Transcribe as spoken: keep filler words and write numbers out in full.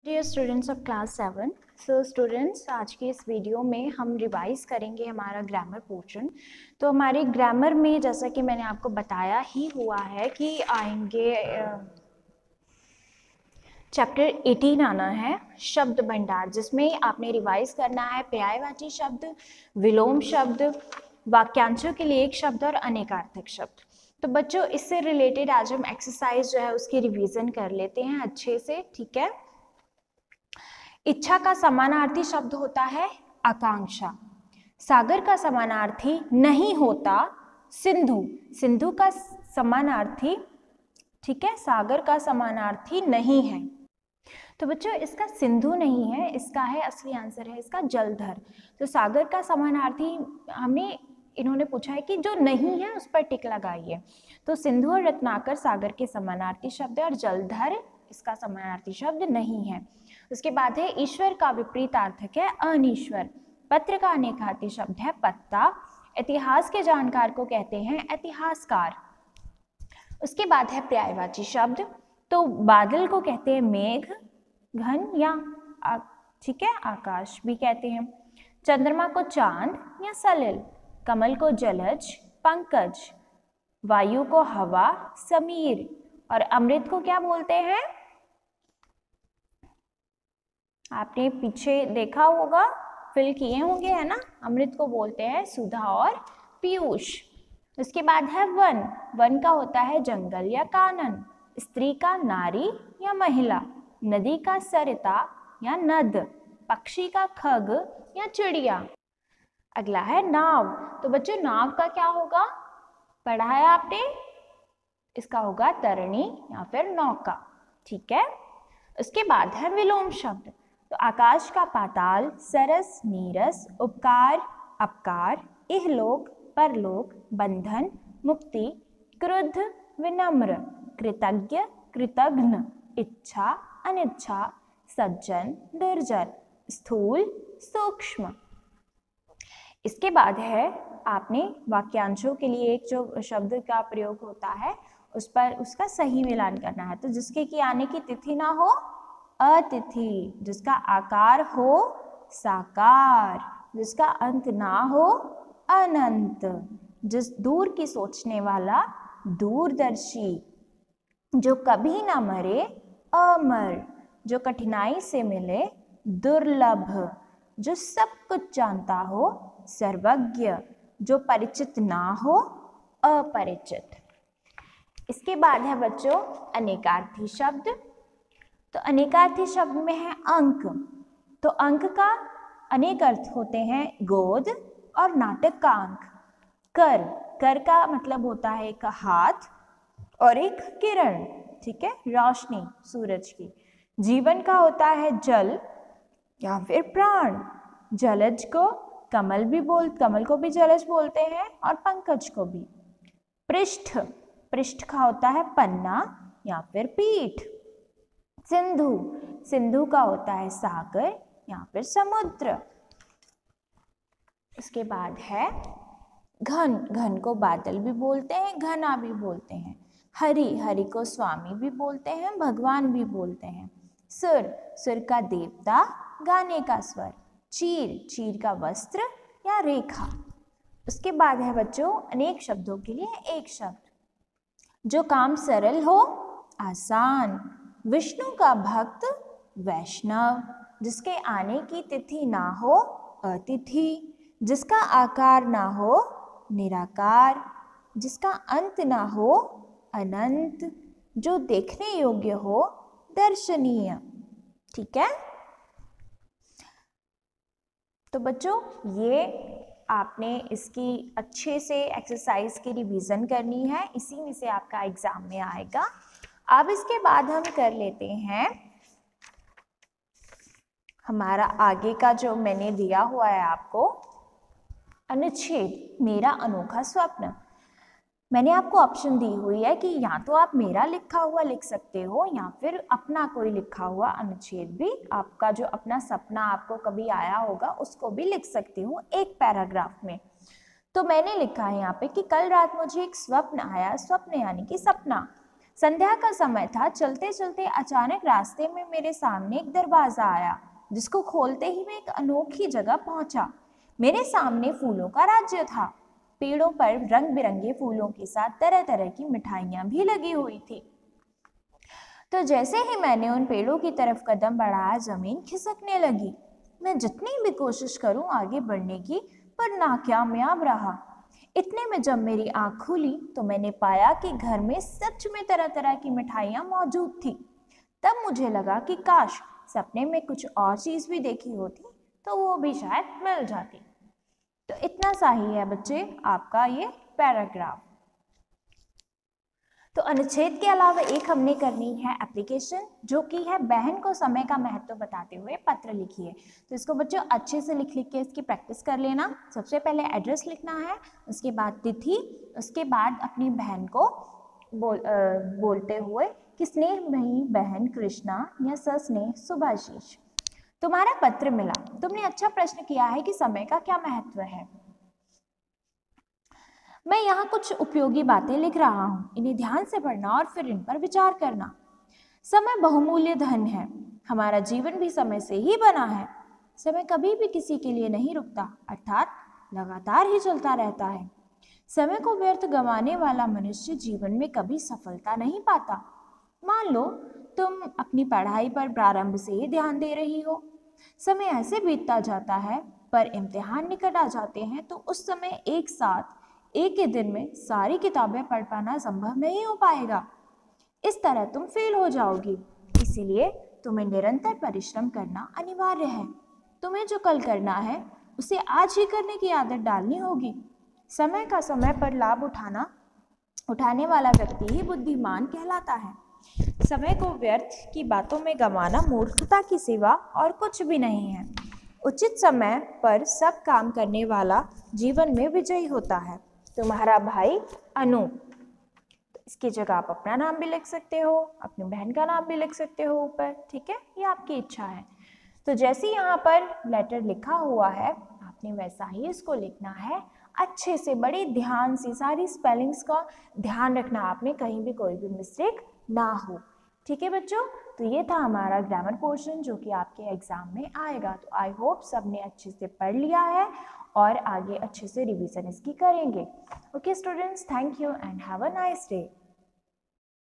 Dear students of class seven. So students, आज के इस वीडियो में हम रिवाइज करेंगे हमारा ग्रामर पोर्शन। तो हमारे ग्रामर में जैसा कि मैंने आपको बताया ही हुआ है कि आएंगे चैप्टर अठारह आना है शब्द भंडार, जिसमें आपने रिवाइज करना है पर्यायवाची शब्द, विलोम शब्द, वाक्यांशों के लिए एक शब्द और अनेकार्थक शब्द। तो बच्चों, इससे रिलेटेड आज हम एक्सरसाइज जो है उसकी रिवीजन कर लेते हैं अच्छे से, ठीक है। इच्छा का समानार्थी शब्द होता है आकांक्षा। सागर का समानार्थी नहीं होता सिंधु। सिंधु का समानार्थी, ठीक है, सागर का समानार्थी नहीं है। तो बच्चों, इसका सिंधु नहीं है, इसका है, असली आंसर है इसका जलधर। तो सागर का समानार्थी हमने इन्होंने पूछा है कि जो नहीं है उस पर टिक लगाइए। तो सिंधु और रत्नाकर सागर के समानार्थी शब्द है और जलधर इसका समानार्थी शब्द नहीं है। उसके बाद है ईश्वर का विपरीतार्थक है अनीश्वर। पत्र का अनेकार्थी शब्द है पत्ता। इतिहास के जानकार को कहते हैं इतिहासकार। उसके बाद है पर्यायवाची शब्द। तो बादल को कहते हैं मेघ, घन या ठीक है आकाश भी कहते हैं। चंद्रमा को चांद या सलिल। कमल को जलज, पंकज। वायु को हवा, समीर। और अमृत को क्या बोलते हैं? आपने पीछे देखा होगा, फिल किए होंगे, है ना। अमृत को बोलते हैं सुधा और पीयूष। उसके बाद है वन। वन का होता है जंगल या कानन। स्त्री का नारी या महिला। नदी का सरिता या नद। पक्षी का खग या चिड़िया। अगला है नाव। तो बच्चों, नाव का क्या होगा, पढ़ा है आपने, इसका होगा तरणी या फिर नौका, ठीक है। उसके बाद है विलोम शब्द। तो आकाश का पाताल, सरस, नीरस, उपकार, अपकार, इहलोक, परलोक, बंधन, मुक्ति, क्रुद्ध, विनम्र, कृतज्ञ, कृतघ्न, इच्छा, अनिच्छा, सज्जन, दुर्जन, स्थूल, सूक्ष्म। इसके बाद है आपने वाक्यांशों के लिए एक जो शब्द का प्रयोग होता है उस पर उसका सही मिलान करना है। तो जिसके की आने की तिथि ना हो अतिथि, जिसका आकार हो साकार, जिसका अंत ना हो अनंत, जिस दूर की सोचने वाला दूरदर्शी, जो कभी ना मरे अमर, जो कठिनाई से मिले दुर्लभ, जो सब कुछ जानता हो सर्वज्ञ, जो परिचित ना हो अपरिचित। इसके बाद है बच्चों अनेकार्थी शब्द। तो अनेकार्थी शब्द में है अंक। तो अंक का अनेक अर्थ होते हैं, गोद और नाटक का अंक। कर, कर का मतलब होता है एक हाथ और एक किरण, ठीक है, रोशनी सूरज की। जीवन का होता है जल या फिर प्राण। जलज को कमल भी बोल कमल को भी जलज बोलते हैं और पंकज को भी। पृष्ठ, पृष्ठ का होता है पन्ना या फिर पीठ। सिंधु, सिंधु का होता है सागर या फिर समुद्र। इसके बाद है घन, घन को बादल भी बोलते हैं, घना भी बोलते हैं। हरि, हरि को स्वामी भी बोलते हैं, भगवान भी बोलते हैं। सुर, सुर का देवता, गाने का स्वर। चीर, चीर का वस्त्र या रेखा। उसके बाद है बच्चों अनेक शब्दों के लिए एक शब्द। जो काम सरल हो आसान। विष्णु का भक्त वैष्णव। जिसके आने की तिथि ना हो अतिथि। जिसका आकार ना हो निराकार। जिसका अंत ना हो अनंत। जो देखने योग्य हो दर्शनीय, ठीक है। तो बच्चों, ये आपने इसकी अच्छे से एक्सरसाइज की रिवीजन करनी है, इसी में से आपका एग्जाम में आएगा। अब इसके बाद हम कर लेते हैं हमारा आगे का जो मैंने दिया हुआ है आपको अनुच्छेद, मेरा अनोखा स्वप्न। मैंने आपको ऑप्शन दी हुई है कि या तो आप मेरा लिखा हुआ लिख सकते हो या फिर अपना कोई लिखा हुआ अनुच्छेद भी, आपका जो अपना सपना आपको कभी आया होगा उसको भी लिख सकती हूँ एक पैराग्राफ में। तो मैंने लिखा है यहाँ पे कि कल रात मुझे एक स्वप्न आया। स्वप्न यानी कि सपना। संध्या का समय था। चलते चलते अचानक रास्ते में मेरे सामने एक दरवाजा आया, जिसको खोलते ही मैं एक अनोखी जगह पहुंचा। मेरे सामने फूलों का राज्य था। पेड़ों पर रंग बिरंगे फूलों के साथ तरह तरह की मिठाइयां भी लगी हुई थी। तो जैसे ही मैंने उन पेड़ों की तरफ कदम बढ़ाया, जमीन खिसकने लगी। मैं जितनी भी कोशिश करूं आगे बढ़ने की, पर नाकामयाब रहा। इतने में जब मेरी आंख खुली तो मैंने पाया कि घर में सच में तरह तरह की मिठाइयां मौजूद थी। तब मुझे लगा कि काश सपने में कुछ और चीज भी देखी होती तो वो भी शायद मिल जाती। तो इतना सा ही है बच्चे आपका ये पैराग्राफ। तो अनुच्छेद के अलावा एक हमने करनी है एप्लीकेशन, जो कि है बहन को समय का महत्व बताते हुए पत्र लिखिए। तो इसको बच्चों अच्छे से लिख लिख के इसकी प्रैक्टिस कर लेना। सबसे पहले एड्रेस लिखना है, उसके बाद तिथि, उसके बाद अपनी बहन को बोल आ, बोलते हुए कि स्नेहमयी बहन कृष्णा या सस्नेह सुभाशीष, तुम्हारा पत्र मिला। तुमने अच्छा प्रश्न किया है कि समय का क्या महत्व है। मैं यहाँ कुछ उपयोगी बातें लिख रहा हूँ, इन्हें ध्यान से पढ़ना और फिर इन पर विचार करना। समय बहुमूल्य धन है। हमारा जीवन भी समय से ही बना है। समय कभी भी किसी के लिए नहीं रुकता, अर्थात लगातार ही चलता रहता है। समय को व्यर्थ गंवाने वाला मनुष्य जीवन में कभी सफलता नहीं पाता। मान लो तुम अपनी पढ़ाई पर प्रारंभ से ही ध्यान दे रही हो। समय ऐसे बीतता जाता है, पर इम्तिहान निकट आ जाते हैं तो उस समय एक साथ एक ही दिन में सारी किताबें पढ़ पाना संभव नहीं हो पाएगा। इस तरह तुम फेल हो जाओगी। इसीलिए तुम्हें निरंतर परिश्रम करना अनिवार्य है। तुम्हें जो कल करना है उसे आज ही करने की आदत डालनी होगी। समय का समय पर लाभ उठाना उठाने वाला व्यक्ति ही बुद्धिमान कहलाता है। समय को व्यर्थ की बातों में गंवाना मूर्खता की सिवा और कुछ भी नहीं है। उचित समय पर सब काम करने वाला जीवन में विजयी होता है। तुम्हारा भाई अनु। इसकी जगह आप अपना नाम भी लिख सकते हो, अपनी बहन का नाम भी लिख सकते हो ऊपर, ठीक है, ये आपकी इच्छा है। तो जैसे यहाँ पर लेटर लिखा हुआ है आपने वैसा ही इसको लिखना है, अच्छे से बड़े ध्यान से सारी स्पेलिंग्स का ध्यान रखना आपने, कहीं भी कोई भी मिस्टेक ना हो। ठीक है बच्चों, तो ये था हमारा ग्रामर पोर्शन जो कि आपके एग्जाम में आएगा। तो आई होप सबने अच्छे से पढ़ लिया है और आगे अच्छे से रिवीजन इसकी करेंगे। Okay students, thank you and have a nice day.